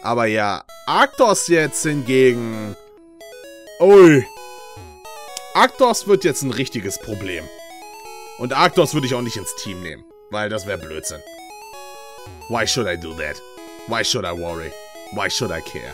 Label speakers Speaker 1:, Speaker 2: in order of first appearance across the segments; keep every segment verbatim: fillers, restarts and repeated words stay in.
Speaker 1: Aber ja, Arctos jetzt hingegen... Ui. Arctos wird jetzt ein richtiges Problem. Und Arctos würde ich auch nicht ins Team nehmen. Weil das wäre Blödsinn. Why should I do that? Why should I worry? Why should I care?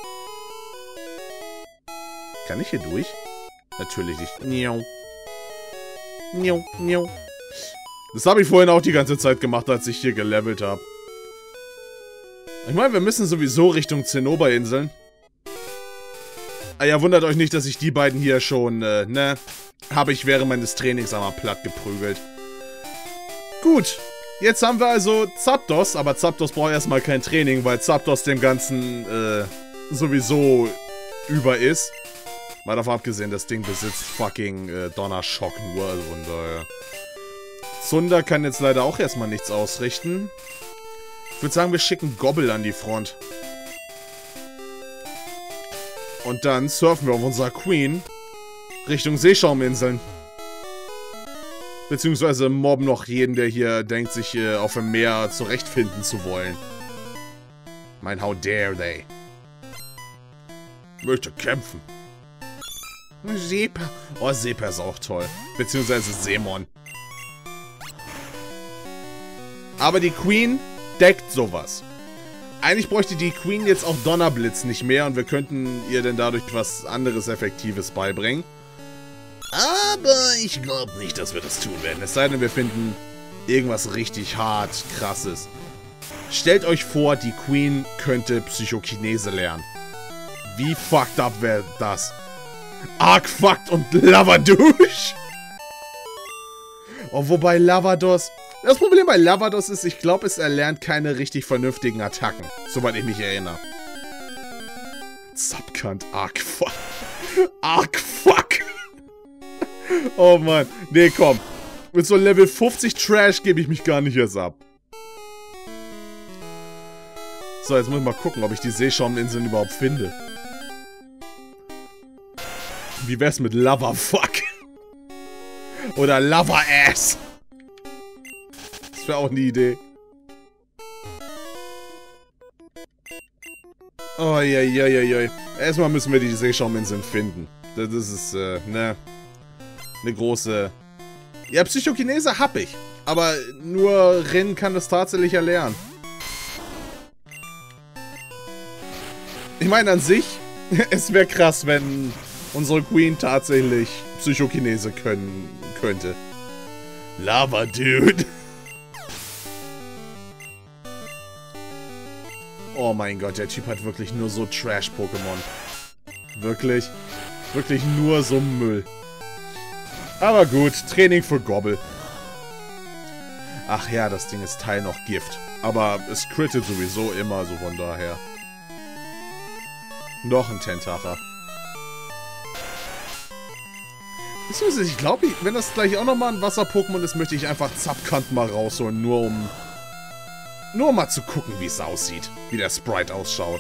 Speaker 1: Kann ich hier durch? Natürlich nicht. Niau. Niau, niau. Das habe ich vorhin auch die ganze Zeit gemacht, als ich hier gelevelt habe. Ich meine, wir müssen sowieso Richtung Zinnober-Inseln. Ah ja, wundert euch nicht, dass ich die beiden hier schon, äh, ne, habe ich während meines Trainings einmal platt geprügelt. Gut, jetzt haben wir also Zapdos, aber Zapdos braucht erstmal kein Training, weil Zapdos dem Ganzen, äh, sowieso über ist. Mal davon abgesehen, das Ding besitzt fucking äh, Donnerschock nur, also von daher. Zunder kann jetzt leider auch erstmal nichts ausrichten. Ich würde sagen, wir schicken Gobble an die Front. Und dann surfen wir auf unserer Queen Richtung Seeschauminseln. Beziehungsweise mobben noch jeden, der hier denkt, sich äh, auf dem Meer zurechtfinden zu wollen. Mein, how dare they? Möchte kämpfen. Sepa. Oh, Sepa ist auch toll. Beziehungsweise Seemon. Aber die Queen deckt sowas. Eigentlich bräuchte die Queen jetzt auch Donnerblitz nicht mehr und wir könnten ihr denn dadurch was anderes Effektives beibringen. Aber ich glaube nicht, dass wir das tun werden. Es sei denn, wir finden irgendwas richtig hart, krasses. Stellt euch vor, die Queen könnte Psychokinese lernen. Wie fucked up wäre das? Arg fucked und Lavadouche? Oh, wobei Lavados... Das Problem bei Lavados ist, ich glaube, es erlernt keine richtig vernünftigen Attacken. Soweit ich mich erinnere. Subkant, arg fuck. Arg fuck. Oh Mann. Nee, komm. Mit so Level fünfzig Trash gebe ich mich gar nicht erst ab. So, jetzt muss ich mal gucken, ob ich die Seeschauminseln überhaupt finde. Wie wär's mit Lava Fuck? Oder Lava Ass? Das wäre auch eine Idee. Oh, ja, ja, ja, ja. Erstmal müssen wir die Seeschauminseln finden. Das ist, äh, ne... Eine große... Ja, Psychokinese hab ich. Aber nur Rin kann das tatsächlich erlernen. Ich meine an sich, es wäre krass, wenn unsere Queen tatsächlich Psychokinese können könnte. Lava Dude. Oh mein Gott, der Typ hat wirklich nur so Trash-Pokémon. Wirklich, wirklich nur so Müll. Aber gut, Training für Gobble. Ach ja, das Ding ist Teil noch Gift. Aber es crittet sowieso immer, so von daher. Noch ein Tentacher. Beziehungsweise, ich glaube, wenn das gleich auch nochmal ein Wasser-Pokémon ist, möchte ich einfach Zapkant mal rausholen, nur um... Nur um mal zu gucken, wie es aussieht. Wie der Sprite ausschaut.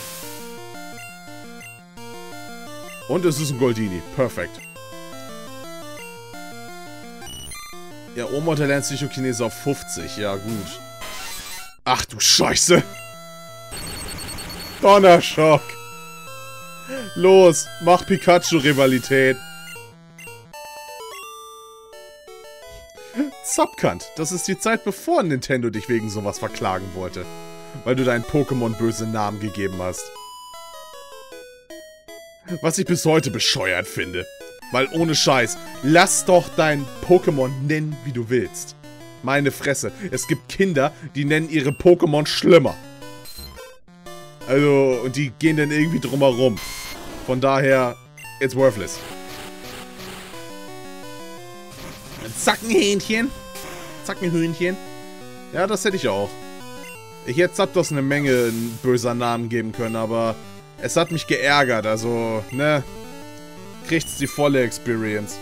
Speaker 1: Und es ist ein Goldini. Perfekt. Ja, Omod lernt Psychokinese auf fünfzig. Ja, gut. Ach du Scheiße. Donnerschock. Los, mach Pikachu-Rivalität. Zapkant, das ist die Zeit, bevor Nintendo dich wegen sowas verklagen wollte. Weil du deinen Pokémon böse Namen gegeben hast. Was ich bis heute bescheuert finde. Weil ohne Scheiß, lass doch dein Pokémon nennen, wie du willst. Meine Fresse, es gibt Kinder, die nennen ihre Pokémon schlimmer. Also, und die gehen dann irgendwie drumherum. Von daher, it's worthless. Zackenhähnchen. Zackenhühnchen. Ja, das hätte ich auch. Ich hätte Zapdos eine Menge böser Namen geben können, aber es hat mich geärgert, also, ne? Kriegt's die volle Experience.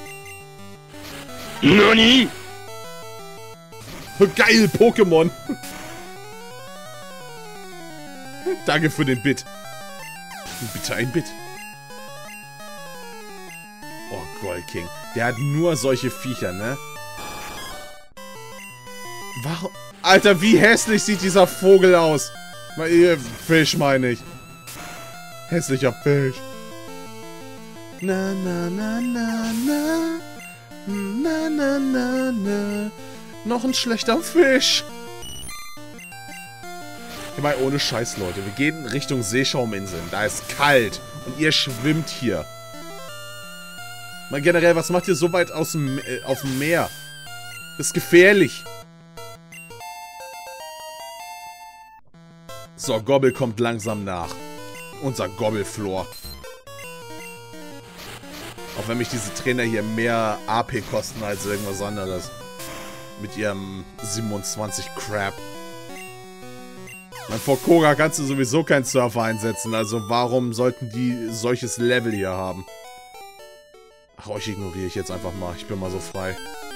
Speaker 1: Nani? Geil, Pokémon. Danke für den Bit. Bitte ein Bit. Oh, Gold King. Der hat nur solche Viecher, ne? Warum? Alter, wie hässlich sieht dieser Vogel aus? Fisch meine ich. Hässlicher Fisch. Na, na, na, na, na. Na, na, na, na. Noch ein schlechter Fisch. Ich meine, ohne Scheiß, Leute. Wir gehen Richtung Seeschauminseln. Da ist kalt. Und ihr schwimmt hier. Mal generell, was macht ihr so weit aus dem, äh, auf dem Meer? Das ist gefährlich. So, Gobble kommt langsam nach. Unser Gobbleflor. Auch wenn mich diese Trainer hier mehr A P kosten als irgendwas anderes. Mit ihrem siebenundzwanzig Crap. Mein, vor Koga kannst du sowieso keinen Surfer einsetzen, also warum sollten die solches Level hier haben? Ach, euch ignoriere ich jetzt einfach mal. Ich bin mal so frei.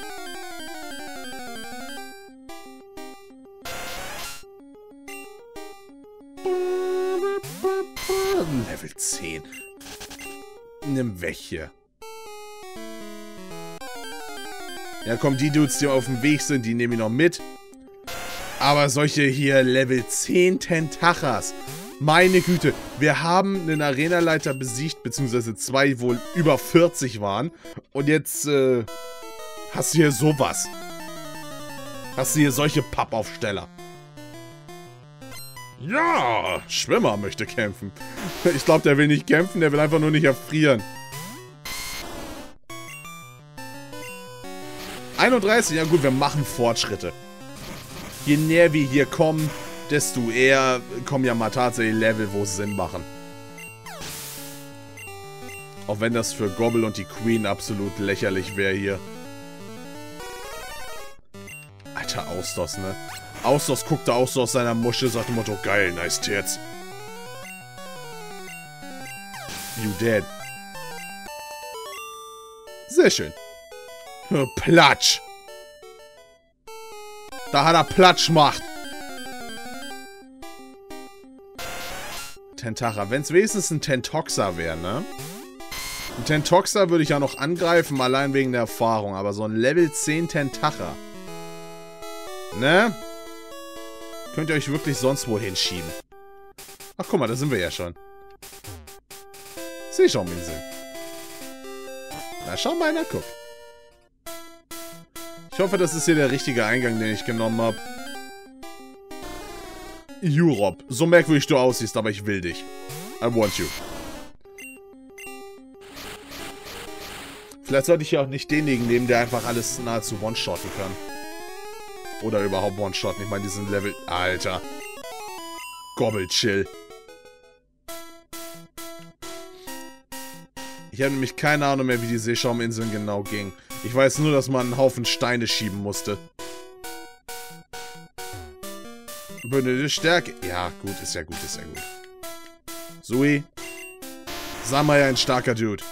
Speaker 1: Level zehn. Nimm weg hier. Ja, komm, die Dudes, die auf dem Weg sind, die nehme ich noch mit. Aber solche hier Level zehn Tentachas. Meine Güte, wir haben einen Arenaleiter besiegt, beziehungsweise zwei wohl über vierzig waren. Und jetzt, äh, hast du hier sowas. Hast du hier solche Pappaufsteller. Ja, Schwimmer möchte kämpfen. Ich glaube, der will nicht kämpfen, der will einfach nur nicht erfrieren. einunddreißig, ja gut, wir machen Fortschritte. Je näher wir hier kommen, desto eher kommen ja mal tatsächlich Level, wo es Sinn machen. Auch wenn das für Gobble und die Queen absolut lächerlich wäre hier. Alter, Austos, ne? Austos guckte auch so aus seiner Muschel, sagt dem Motto, geil, nice tits. You dead. Sehr schön. Platsch. Da hat er Platsch gemacht. Tentacha. Wenn es wenigstens ein Tentoxa wäre, ne? Ein Tentoxa würde ich ja noch angreifen, allein wegen der Erfahrung. Aber so ein Level zehn Tentacha. Ne? Könnt ihr euch wirklich sonst wo hinschieben. Ach, guck mal, da sind wir ja schon. Seeschauminsel. Na, schau mal einer, guck. Ich hoffe, das ist hier der richtige Eingang, den ich genommen habe. Europe. So merkwürdig du aussiehst, aber ich will dich. I want you. Vielleicht sollte ich ja auch nicht denjenigen nehmen, der einfach alles nahezu one-shotten kann. Oder überhaupt one-shotten. Ich meine, diesen Level... Alter. Gobble-Chill. Ich habe nämlich keine Ahnung mehr, wie die Seeschauminseln genau ging. Ich weiß nur, dass man einen Haufen Steine schieben musste. Bündel Stärke. Ja, gut, ist ja gut, ist ja gut. Sui. Sag mal ja ein starker Dude.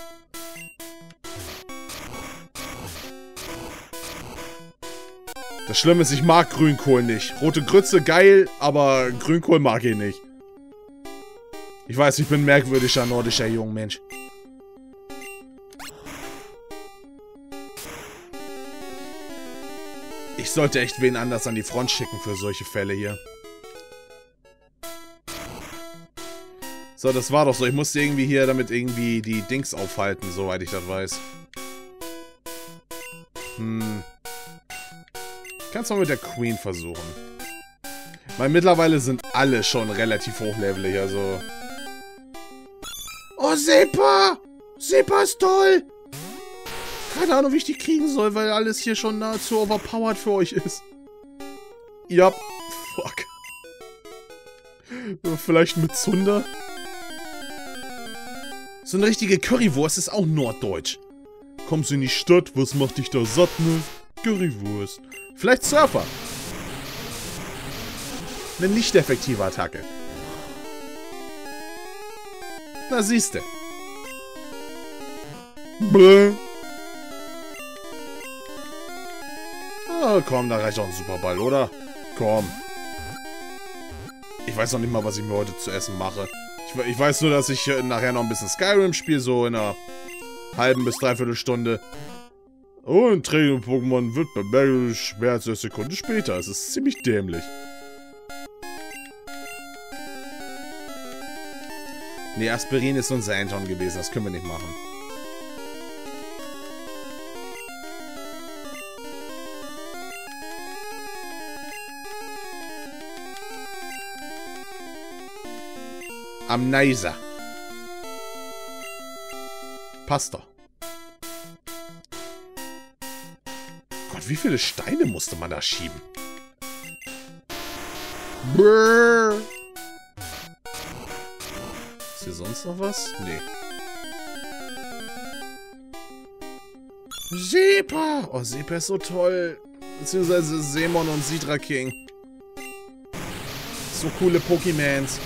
Speaker 1: Das Schlimme ist, ich mag Grünkohl nicht. Rote Grütze, geil, aber Grünkohl mag ich nicht. Ich weiß, ich bin ein merkwürdiger nordischer Jungmensch. Ich sollte echt wen anders an die Front schicken für solche Fälle hier. So, das war doch so. Ich musste irgendwie hier damit irgendwie die Dings aufhalten, soweit ich das weiß. Hm. Kannst du mal mit der Queen versuchen. Weil mittlerweile sind alle schon relativ hochlevelig, also... Oh, Sepa! Sepa ist toll! Keine Ahnung, wie ich die kriegen soll, weil alles hier schon nahezu overpowered für euch ist. Ja, fuck. Vielleicht mit Zunder? So eine richtige Currywurst ist auch norddeutsch. Kommst du in die Stadt, was macht dich da satt, ne? Currywurst. Vielleicht Surfer. Eine nicht effektive Attacke. Na, siehste. Bäh. Oh, komm, da reicht auch ein Superball, oder? Komm. Ich weiß noch nicht mal, was ich mir heute zu essen mache. Ich, ich weiß nur, dass ich nachher noch ein bisschen Skyrim spiele, so in einer halben bis dreiviertel Stunde. Oh, ein Training-Pokémon wird bemerkt schwer als eine Sekunde später. Es ist ziemlich dämlich. Ne, Aspirin ist unser Anton gewesen. Das können wir nicht machen. Amnesia. Passt doch. Gott, wie viele Steine musste man da schieben? Brrr. Ist hier sonst noch was? Nee. Sepa! Oh, Sepa ist so toll. Beziehungsweise Seemon und Sidra King. So coole Pokémons.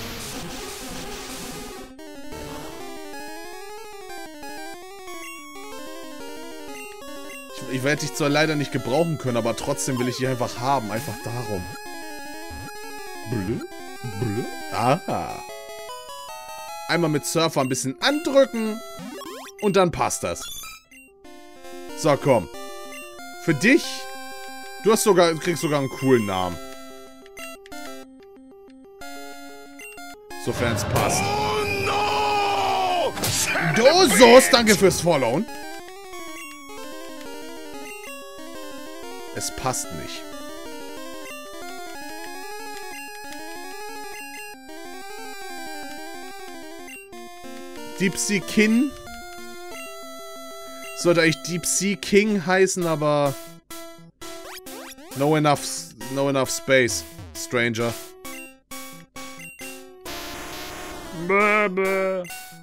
Speaker 1: Ich, ich werde dich zwar leider nicht gebrauchen können, aber trotzdem will ich die einfach haben. Einfach darum. Blö? Blö? Aha. Einmal mit Surfer ein bisschen andrücken. Und dann passt das. So, komm. Für dich. Du hast sogar, du kriegst sogar einen coolen Namen. Sofern es passt. Oh no! Dosos, danke fürs Followen. Es passt nicht. Deep Sea King. Sollte eigentlich Deep Sea King heißen, aber... No enough, no enough space, Stranger. Bäh, bäh.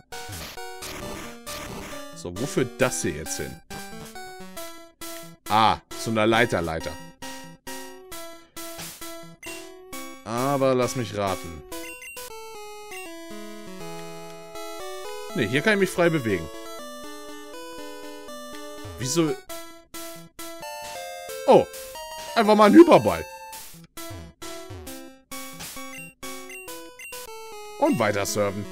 Speaker 1: So, wo führt das hier jetzt hin? Ah, zu einer Leiterleiter. Aber lass mich raten. Ne, hier kann ich mich frei bewegen. Wieso? Oh, einfach mal ein Hyperball. Und weiter surfen.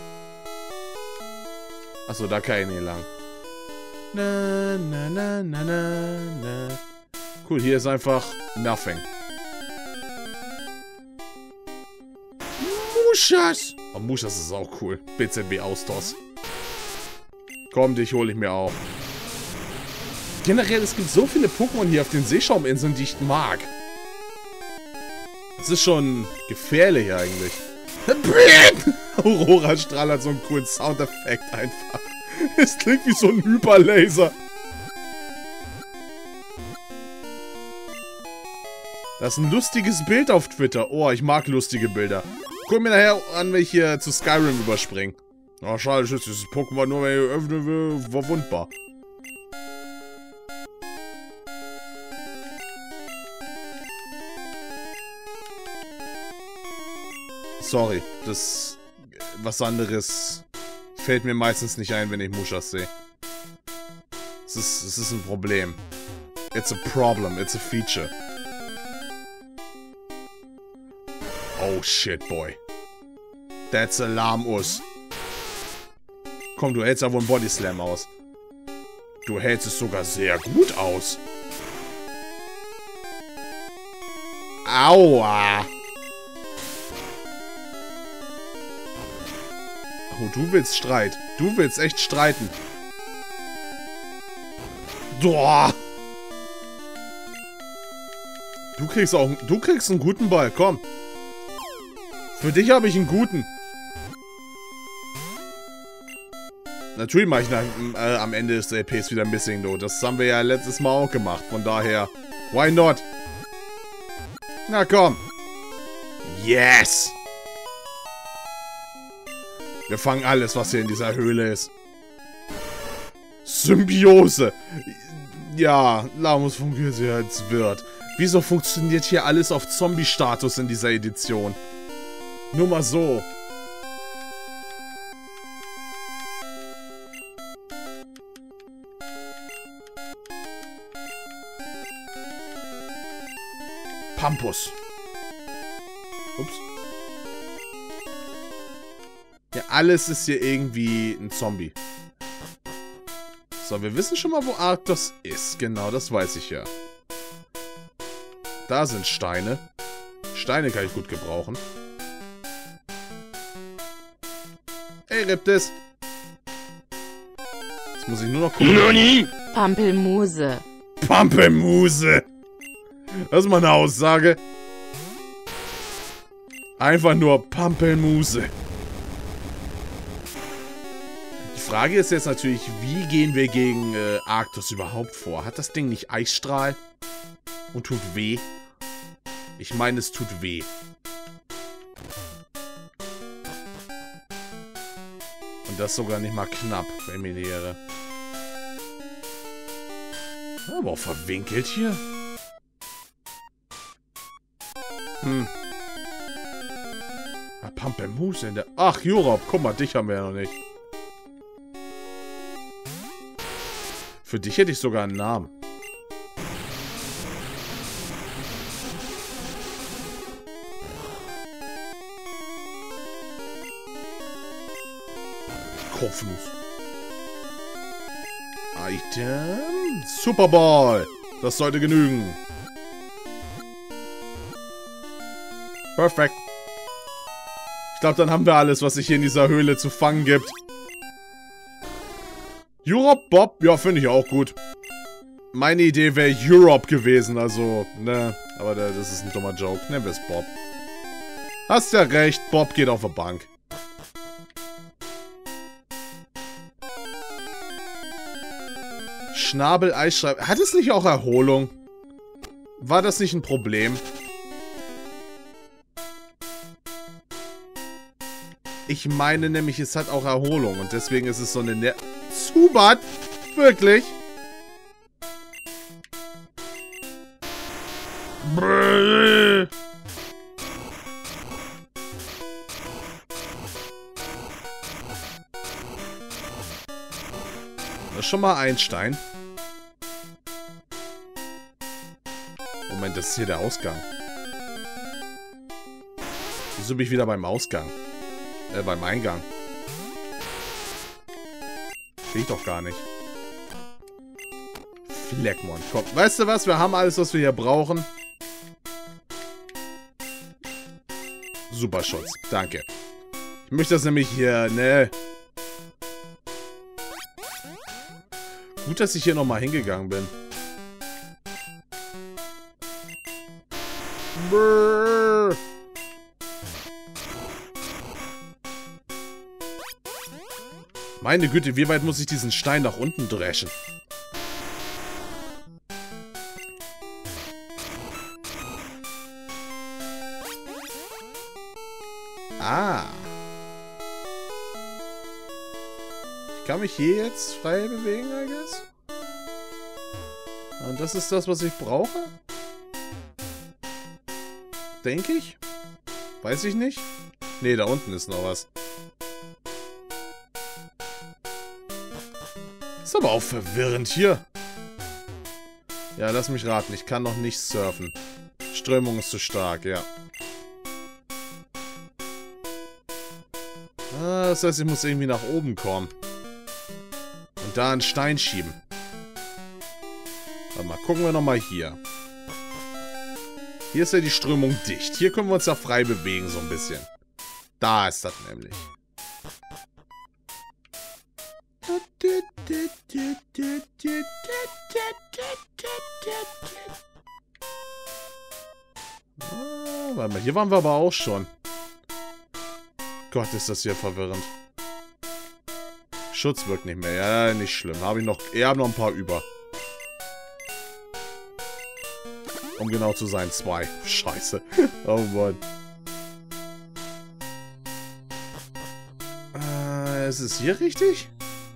Speaker 1: Achso, da kann ich nicht lang. Na, na, na, na, na, na. Cool, hier ist einfach nothing. Mushas! Oh, Mushas ist auch cool. B Z B Austos. Komm, dich hole ich mir auch. Generell, es gibt so viele Pokémon hier auf den Seeschauminseln, die ich mag. Das ist schon gefährlich eigentlich. Aurora-Strahl hat so einen coolen Soundeffekt einfach. Es klingt wie so ein Hyperlaser. Das ist ein lustiges Bild auf Twitter. Oh, ich mag lustige Bilder. Guck mir nachher an, wenn ich hier zu Skyrim überspringe. Oh, schade, das ist Pokémon nur, wenn ich öffnen will, verwundbar. Sorry, das... Was anderes fällt mir meistens nicht ein, wenn ich Mushas sehe. Es ist, es ist ein Problem. It's a problem, it's a feature. Oh shit, boy. That's Alarmus. Komm, du hältst ja wohl einen Bodyslam aus. Du hältst es sogar sehr gut aus. Aua. Oh, du willst Streit. Du willst echt streiten. Boah. Du kriegst auch... Du kriegst einen guten Ball. Komm. Für dich habe ich einen guten. Natürlich mache ich nach, äh, am Ende des L Ps wieder Missing Note. Das haben wir ja letztes Mal auch gemacht. Von daher... Why not? Na komm. Yes. Wir fangen alles, was hier in dieser Höhle ist. Symbiose. Ja, Lamus fungiert sie als Wirt. Wieso funktioniert hier alles auf Zombie-Status in dieser Edition? Nur mal so. Pampus. Ups. Ja, alles ist hier irgendwie ein Zombie. So, wir wissen schon mal, wo Arctos ist. Genau, das weiß ich ja. Da sind Steine. Steine kann ich gut gebrauchen. Ey, Chariptis. Jetzt muss ich nur noch gucken.
Speaker 2: Nani?
Speaker 3: Pampelmuse.
Speaker 1: Pampelmuse. Das ist mal eine Aussage. Einfach nur Pampelmuse. Die Frage ist jetzt natürlich, wie gehen wir gegen äh, Arctos überhaupt vor? Hat das Ding nicht Eisstrahl? Und tut weh? Ich meine, es tut weh. Und das sogar nicht mal knapp, wenn mir die Ehre. Aber auch verwinkelt hier. Hm. Ah, Pampelmuse in der... Ach, Jurop, guck mal, dich haben wir ja noch nicht. Für dich hätte ich sogar einen Namen. Kopfnuss. Item. Superball. Das sollte genügen. Perfekt. Ich glaube, dann haben wir alles, was sich hier in dieser Höhle zu fangen gibt. Europe Bob? Ja, finde ich auch gut. Meine Idee wäre Europe gewesen, also, ne. Aber das ist ein dummer Joke. Nennen wir es Bob. Hast ja recht, Bob geht auf der Bank. Schnabel, Eisschreib. Hat es nicht auch Erholung? War das nicht ein Problem? Ich meine nämlich, es hat auch Erholung und deswegen ist es so eine Ner... Zubat? Wirklich? Brrr. Das ist schon mal ein Stein. Moment, das ist hier der Ausgang. Wieso bin ich wieder beim Ausgang? Äh, beim Eingang. Geht doch gar nicht. Fleckmon, komm. Weißt du was? Wir haben alles, was wir hier brauchen. Super Schutz. Danke. Ich möchte das nämlich hier, ne... Gut, dass ich hier nochmal hingegangen bin. Brrr. Meine Güte, wie weit muss ich diesen Stein nach unten dreschen? Ah. Ich kann mich hier jetzt frei bewegen, I guess. Und das ist das, was ich brauche? Denke ich? Weiß ich nicht. Nee, da unten ist noch was. Ist aber auch verwirrend hier. Ja, lass mich raten. Ich kann noch nicht surfen. Strömung ist zu stark, ja. Ah, das heißt, ich muss irgendwie nach oben kommen. Und da einen Stein schieben. Warte mal, gucken wir nochmal hier. Hier ist ja die Strömung dicht. Hier können wir uns ja frei bewegen, so ein bisschen. Da ist das nämlich. Ah, warte mal, hier waren wir aber auch schon. Gott, ist das hier verwirrend. Schutz wirkt nicht mehr. Ja, nicht schlimm. Habe ich noch, ich habe noch ein paar über. Um genau zu sein, zwei. Scheiße. Oh Mann. Äh, ist es hier richtig?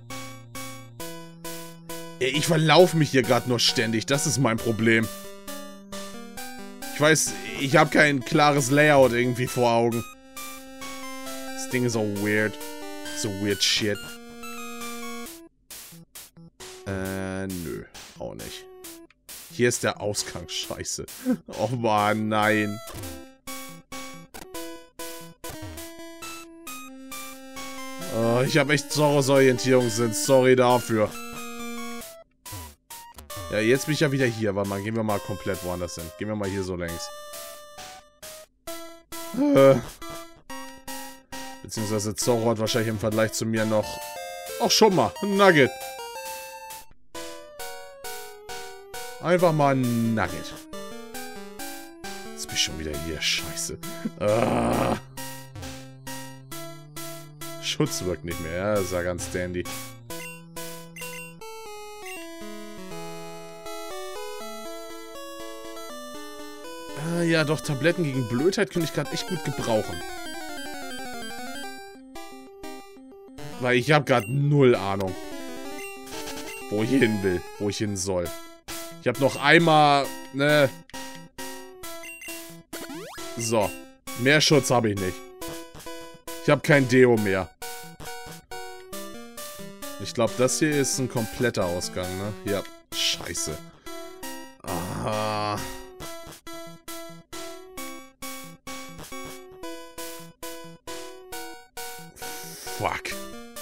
Speaker 1: Ich verlaufe mich hier gerade nur ständig. Das ist mein Problem. Ich weiß, ich habe kein klares Layout irgendwie vor Augen. Das Ding ist so weird. So weird shit. Äh, nö. Auch nicht. Hier ist der Ausgang. Scheiße. Oh Mann, nein. Oh, ich habe echt Zorros-Orientierungssinn. Sorry dafür. Ja, jetzt bin ich ja wieder hier. Warte mal, gehen wir mal komplett woanders hin. Gehen wir mal hier so längs. Äh. Beziehungsweise Zorro hat wahrscheinlich im Vergleich zu mir noch... Ach, schon mal, ein Nugget. Einfach mal ein Nugget. Jetzt bin ich schon wieder hier, scheiße. Ah. Schutz wirkt nicht mehr, ja, das ist ja ganz dandy. Ah, ja, doch, Tabletten gegen Blödheit könnte ich gerade echt gut gebrauchen. Weil ich habe gerade null Ahnung, wo ich hin will, wo ich hin soll. Ich habe noch einmal, ne... So, mehr Schutz habe ich nicht. Ich habe kein Deo mehr. Ich glaube, das hier ist ein kompletter Ausgang, ne? Ja, scheiße. Ah... Fuck.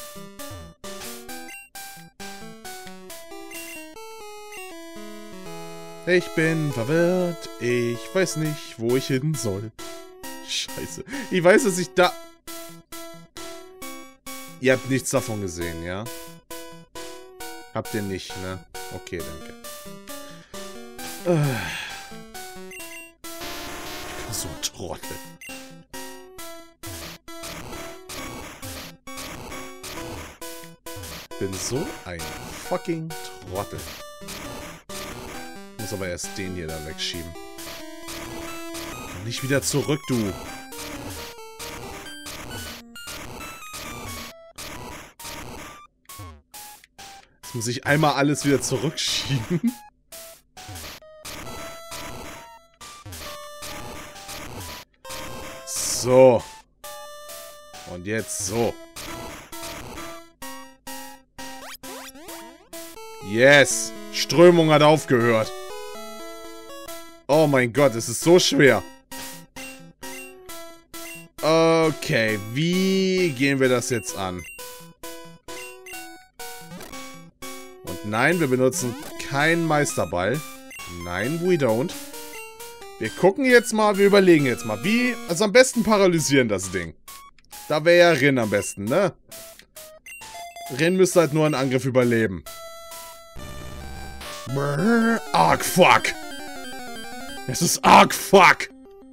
Speaker 1: Ich bin verwirrt. Ich weiß nicht, wo ich hin soll. Scheiße. Ich weiß, dass ich da... Ihr habt nichts davon gesehen, ja? Habt ihr nicht, ne? Okay, danke. Ich bin so ein Trottel. Ich bin so ein fucking Trottel. Ich muss aber erst den hier da wegschieben. Komm nicht wieder zurück, du. Jetzt muss ich einmal alles wieder zurückschieben. So. Und jetzt so. Yes! Strömung hat aufgehört. Oh mein Gott, es ist so schwer. Okay, wie gehen wir das jetzt an? Und nein, wir benutzen keinen Meisterball. Nein, we don't. Wir gucken jetzt mal, wir überlegen jetzt mal, wie... Also am besten paralysieren das Ding. Da wäre ja Rin am besten, ne? Rin müsste halt nur einen Angriff überleben. Arg fuck. Es ist arg fuck.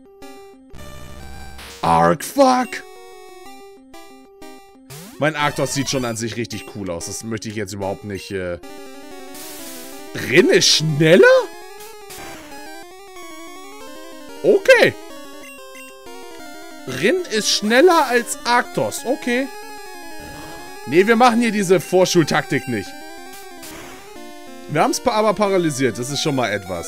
Speaker 1: Arg fuck. Mein Arctos sieht schon an sich richtig cool aus. Das möchte ich jetzt überhaupt nicht... Äh... Rin ist schneller? Okay. Rin ist schneller als Arctos. Okay. Nee, wir machen hier diese Vorschultaktik nicht. Wir haben es aber paralysiert. Das ist schon mal etwas.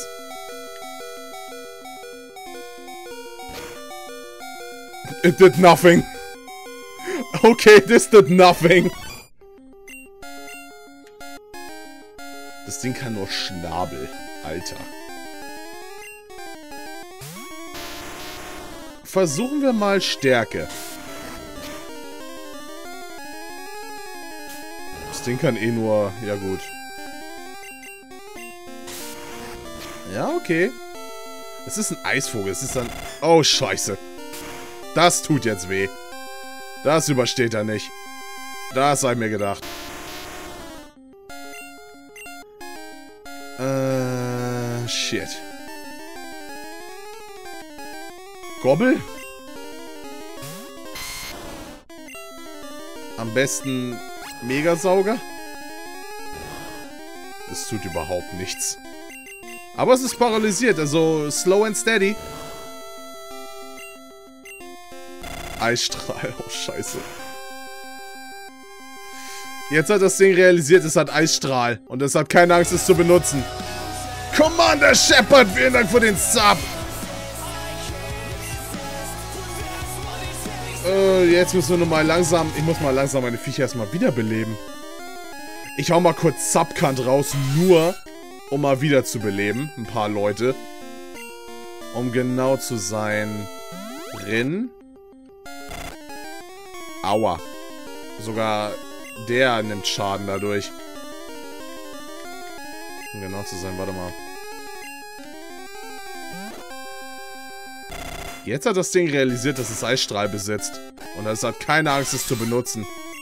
Speaker 1: It did nothing. Okay, this did nothing. Das Ding kann nur Schnabel. Alter. Versuchen wir mal Stärke. Das Ding kann eh nur... Ja gut. Ja, okay. Es ist ein Eisvogel. Es ist ein... Oh, scheiße. Das tut jetzt weh. Das übersteht er nicht. Das habe ich mir gedacht. Äh, shit. Gobbel? Am besten Megasauger? Das tut überhaupt nichts. Aber es ist paralysiert, also slow and steady. Eisstrahl, oh scheiße. Jetzt hat das Ding realisiert, es hat Eisstrahl. Und es hat keine Angst, es zu benutzen. Commander Shepard, vielen Dank für den Sub. Äh, jetzt müssen wir nur mal langsam... Ich muss mal langsam meine Viecher erstmal wiederbeleben. Ich hau mal kurz Subkant raus, nur... um mal wieder zu beleben. Ein paar Leute. Um genau zu sein. Rin. Aua. Sogar der nimmt Schaden dadurch. Um genau zu sein, warte mal. Jetzt hat das Ding realisiert, dass es Eisstrahl besitzt. Und es hat keine Angst, es zu benutzen.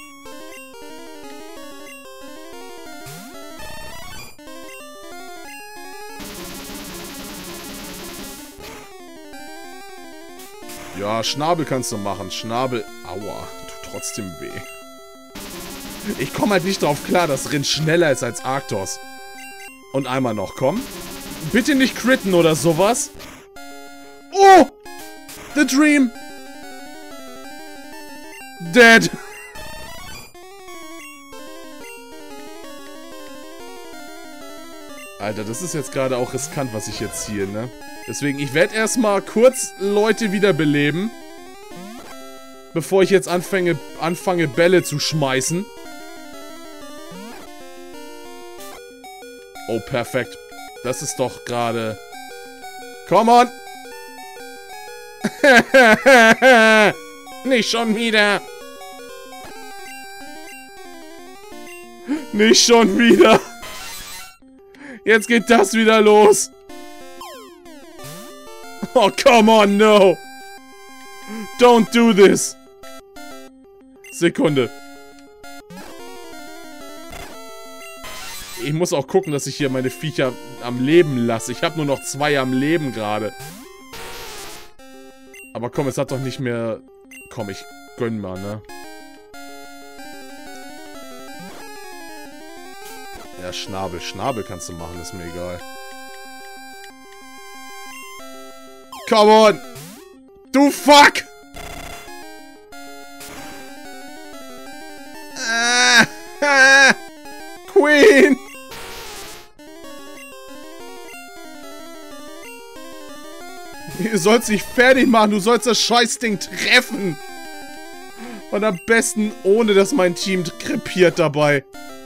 Speaker 1: Ja, Schnabel kannst du machen. Schnabel. Aua. Tut trotzdem weh. Ich komme halt nicht drauf klar, dass Rin schneller ist als Arctos. Und einmal noch, komm. Bitte nicht critten oder sowas. Oh! The Dream! Dead! Alter, das ist jetzt gerade auch riskant, was ich jetzt ziehe, ne? Deswegen, ich werde erstmal kurz Leute wiederbeleben. Bevor ich jetzt anfange, anfange Bälle zu schmeißen. Oh, perfekt. Das ist doch gerade... Come on! Nicht schon wieder! Nicht schon wieder! Jetzt geht das wieder los! Oh, come on, no! Don't do this! Sekunde. Ich muss auch gucken, dass ich hier meine Viecher am Leben lasse. Ich habe nur noch zwei am Leben gerade. Aber komm, es hat doch nicht mehr... Komm, ich gönn mal, ne? Ja, Schnabel. Schnabel kannst du machen, ist mir egal. Come on! Du fuck! Ah, ah, Queen! Du sollst dich fertig machen, du sollst das Scheißding treffen. Und am besten ohne, dass mein Team krepiert dabei.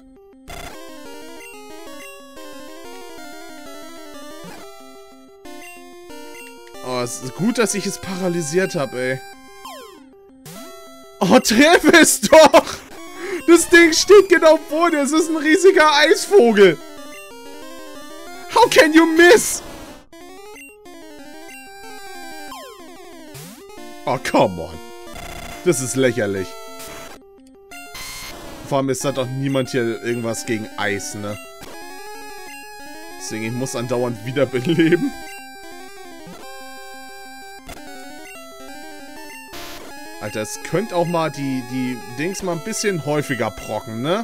Speaker 1: Oh, es ist gut, dass ich es paralysiert habe, ey. Oh, treff es doch! Das Ding steht genau vor dir, es ist ein riesiger Eisvogel. How can you miss? Oh, come on. Das ist lächerlich. Vor allem ist da doch niemand hier irgendwas gegen Eis, ne? Deswegen, ich muss andauernd wiederbeleben. Alter, es könnte auch mal die, die Dings mal ein bisschen häufiger procken, ne?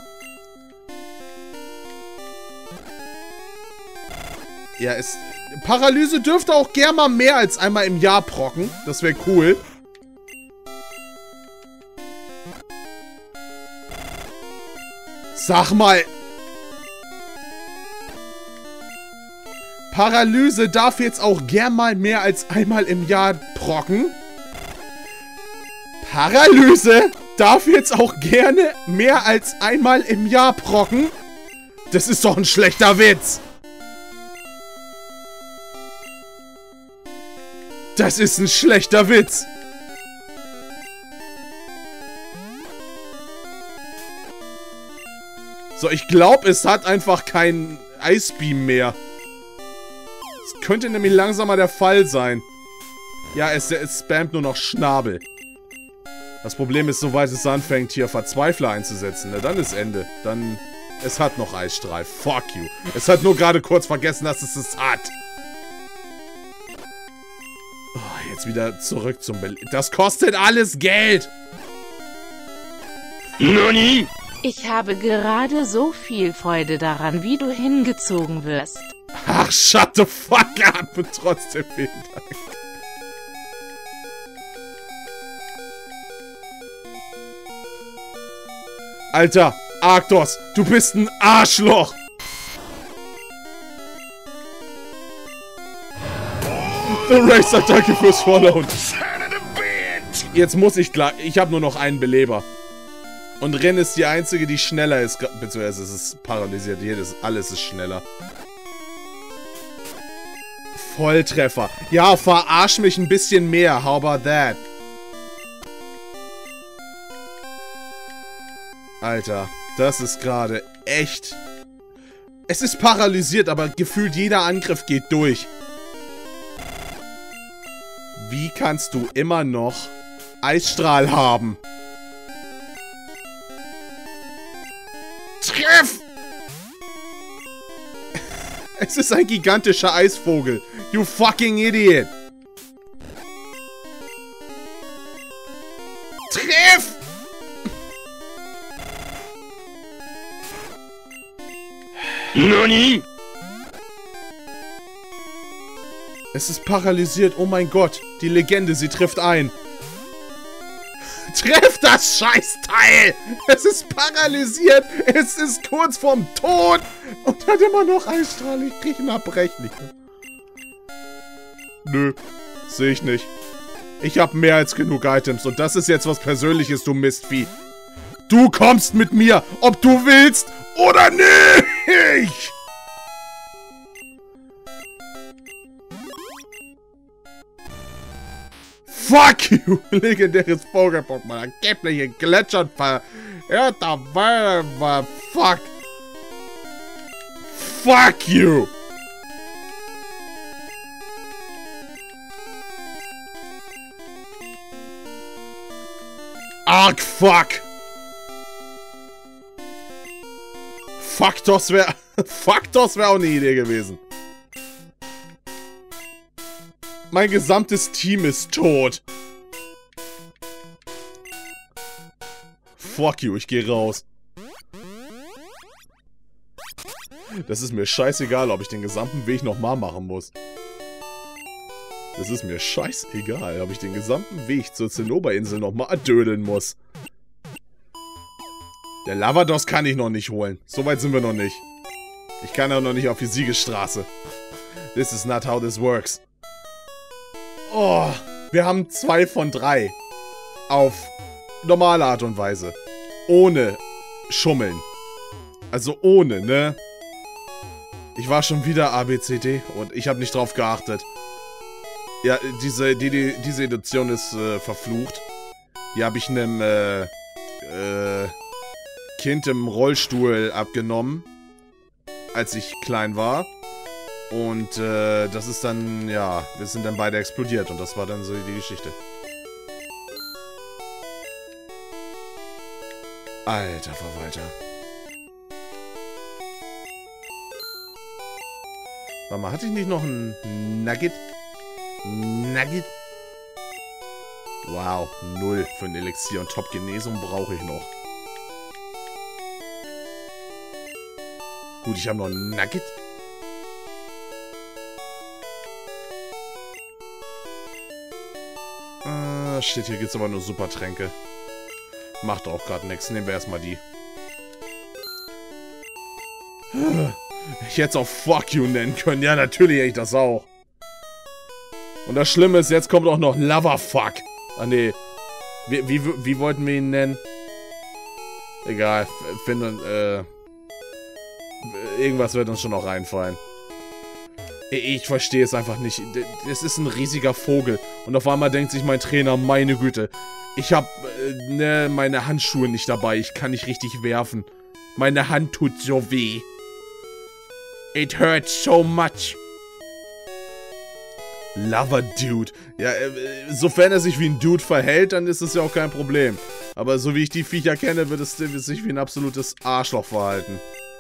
Speaker 1: Ja, es... Paralyse dürfte auch gern mal mehr als einmal im Jahr procken. Das wäre cool. Sag mal. Paralyse darf jetzt auch gern mal mehr als einmal im Jahr procken. Paralyse darf jetzt auch gerne mehr als einmal im Jahr procken. Das ist doch ein schlechter Witz. Das ist ein schlechter Witz. So, ich glaube, es hat einfach keinen Eisbeam mehr. Das könnte nämlich langsamer der Fall sein. Ja, es, es spammt nur noch Schnabel. Das Problem ist, sobald es anfängt, hier Verzweifler einzusetzen, ne, dann ist Ende. Dann, es hat noch Eisstreif. Fuck you. Es hat nur gerade kurz vergessen, dass es es hat. Oh, jetzt wieder zurück zum Be- Das kostet alles Geld!
Speaker 2: Nani?
Speaker 3: Ich habe gerade so viel Freude daran, wie du hingezogen wirst.
Speaker 1: Ach, shut the fuck up! Und trotzdem vielen Dank. Alter, Arctos, du bist ein Arschloch! The Racer, danke fürs Follow. Jetzt muss ich klar. Ich habe nur noch einen Beleber. Und Rin ist die einzige, die schneller ist. Beziehungsweise es ist paralysiert. Jedes, alles ist schneller. Volltreffer. Ja, verarsch mich ein bisschen mehr. How about that? Alter, das ist gerade echt... Es ist paralysiert, aber gefühlt jeder Angriff geht durch. Wie kannst du immer noch Eisstrahl haben. Treff! Es ist ein gigantischer Eisvogel. You fucking idiot. Treff!
Speaker 2: Nani?
Speaker 1: Es ist paralysiert. Oh mein Gott. Die Legende, sie trifft ein. Treff das Scheißteil! Es ist paralysiert. Es ist kurz vorm Tod. Und hat immer noch Eisstrahl. Ich krieg ihn abbrechlich. Nö. Sehe ich nicht. Ich habe mehr als genug Items. Und das ist jetzt was Persönliches, du Mistvieh. Du kommst mit mir, ob du willst oder nicht! Fuck you! Legendäres Vogel-Pokémon. Angeblich in Gletschern verirrter Wälder. Fuck. Fuck you! Arg fuck! Faktos wäre... Faktos wäre auch eine Idee gewesen. Mein gesamtes Team ist tot. Fuck you, ich gehe raus. Das ist mir scheißegal, ob ich den gesamten Weg nochmal machen muss. Das ist mir scheißegal, ob ich den gesamten Weg zur Zinnoberinsel nochmal dödeln muss. Der Lavados kann ich noch nicht holen. So weit sind wir noch nicht. Ich kann auch noch nicht auf die Siegesstraße. This is not how this works. Oh, wir haben zwei von drei. Auf normale Art und Weise. Ohne Schummeln. Also ohne, ne? Ich war schon wieder A B C D und ich habe nicht drauf geachtet. Ja, diese, die, die, diese Edition ist äh, verflucht. Die habe ich einem äh, äh, Kind im Rollstuhl abgenommen, als ich klein war. Und äh, das ist dann, ja, wir sind dann beide explodiert und das war dann so die Geschichte. Alter Verwalter. Warte mal, hatte ich nicht noch ein Nugget? Nugget? Wow, null für ein Elixier und Top-Genesung brauche ich noch. Gut, ich habe noch ein Nugget. Äh, steht hier, gibt's aber nur Supertränke. Macht auch gerade nichts. Nehmen wir erstmal die. Ich hätte es auch Fuck You nennen können. Ja, natürlich hätte ich das auch. Und das Schlimme ist, jetzt kommt auch noch Loverfuck. Ah, nee. Wie, wie, wie wollten wir ihn nennen? Egal. Finden, äh... Irgendwas wird uns schon noch reinfallen. Ich verstehe es einfach nicht. Das ist ein riesiger Vogel. Und auf einmal denkt sich mein Trainer, meine Güte. Ich habe äh, ne, meine Handschuhe nicht dabei. Ich kann nicht richtig werfen. Meine Hand tut so weh. It hurts so much. Lover Dude. Ja, äh, sofern er sich wie ein Dude verhält, dann ist es ja auch kein Problem. Aber so wie ich die Viecher kenne, wird es sich wie ein absolutes Arschloch verhalten.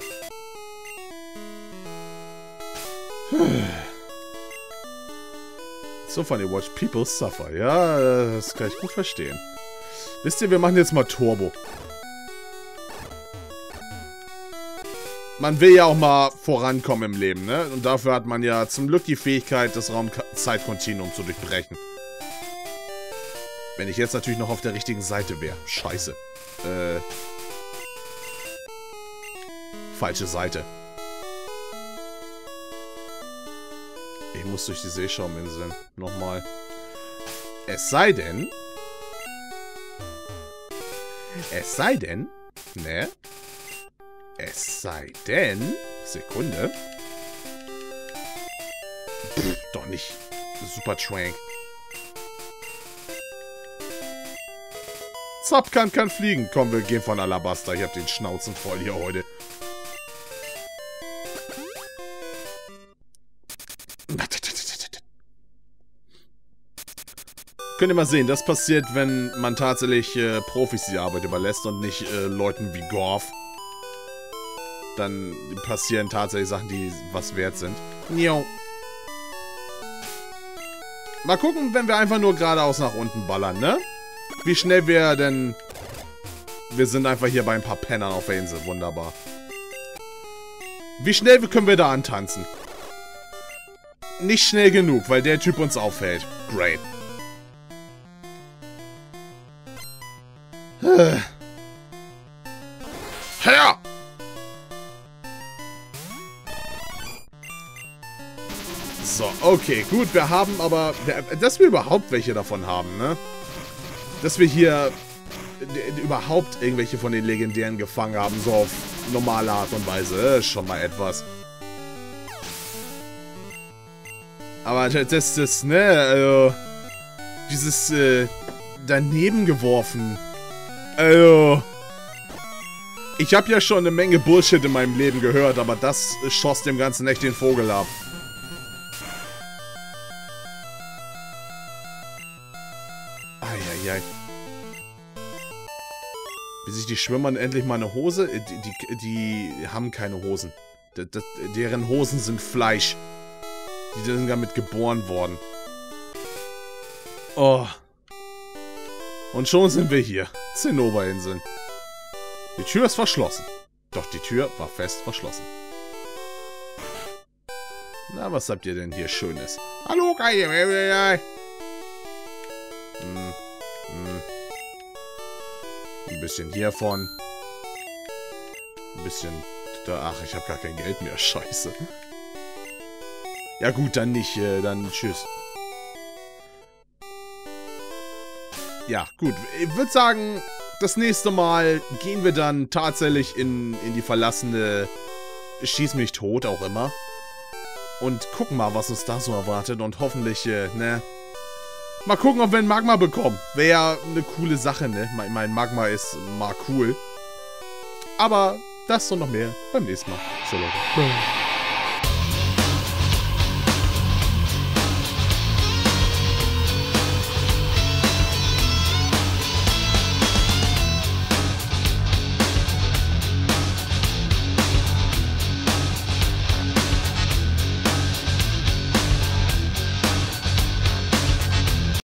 Speaker 1: So funny, watch people suffer. Ja, das kann ich gut verstehen. Wisst ihr, wir machen jetzt mal Turbo. Man will ja auch mal vorankommen im Leben, ne? Und dafür hat man ja zum Glück die Fähigkeit, das Raumzeitkontinuum zu durchbrechen. Wenn ich jetzt natürlich noch auf der richtigen Seite wäre. Scheiße. Äh. Falsche Seite. Ich muss durch die Seeschauminseln. Nochmal. Es sei denn... Es sei denn... Ne? Es sei denn... Sekunde. Pff, doch nicht. Super Trank. Zapkan kann fliegen. Komm, wir gehen von Alabasta. Ich hab den Schnauzen voll hier heute. Könnt ihr mal sehen, das passiert, wenn man tatsächlich äh, Profis die Arbeit überlässt und nicht äh, Leuten wie Gorf. Dann passieren tatsächlich Sachen, die was wert sind. Jo. Mal gucken, wenn wir einfach nur geradeaus nach unten ballern, ne? Wie schnell wir denn... Wir sind einfach hier bei ein paar Pennern auf der Insel. Wunderbar. Wie schnell können wir da antanzen? Nicht schnell genug, weil der Typ uns auffällt. Great. Herr! So, okay, gut, wir haben aber... Dass wir überhaupt welche davon haben, ne? Dass wir hier überhaupt irgendwelche von den Legendären gefangen haben, so auf normale Art und Weise, ist schon mal etwas. Aber das ist, ne, also... Dieses, äh... daneben geworfen. Also... Ich habe ja schon eine Menge Bullshit in meinem Leben gehört, aber das schoss dem Ganzen echt den Vogel ab. Eieiei. Wie sich die Schwimmer endlich mal eine Hose... Die, die, die haben keine Hosen. D d deren Hosen sind Fleisch. Die sind damit geboren worden. Oh. Und schon sind wir hier. Zinnoberinseln. Die Tür ist verschlossen. Doch die Tür war fest verschlossen. Na, was habt ihr denn hier Schönes? Hallo, Kai. Hm, hm. Ein bisschen hiervon. Ein bisschen... Da, ach, ich habe gar kein Geld mehr. Scheiße. Ja gut, dann nicht. Äh, dann tschüss. Ja, gut. Ich würde sagen... Das nächste Mal gehen wir dann tatsächlich in, in die verlassene Schieß mich tot, auch immer. Und gucken mal, was uns da so erwartet. Und hoffentlich, äh, ne... Mal gucken, ob wir ein Magma bekommen. Wäre ja eine coole Sache, ne? Mein, mein Magma ist mal cool. Aber das und noch mehr beim nächsten Mal. So, Leute.